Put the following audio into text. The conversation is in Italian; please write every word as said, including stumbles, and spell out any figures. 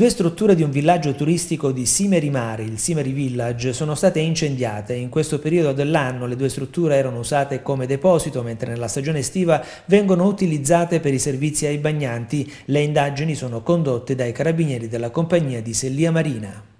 Due strutture di un villaggio turistico di Simeri Mari, il Simeri Village, sono state incendiate. In questo periodo dell'anno le due strutture erano usate come deposito, mentre nella stagione estiva vengono utilizzate per i servizi ai bagnanti. Le indagini sono condotte dai carabinieri della compagnia di Sellia Marina.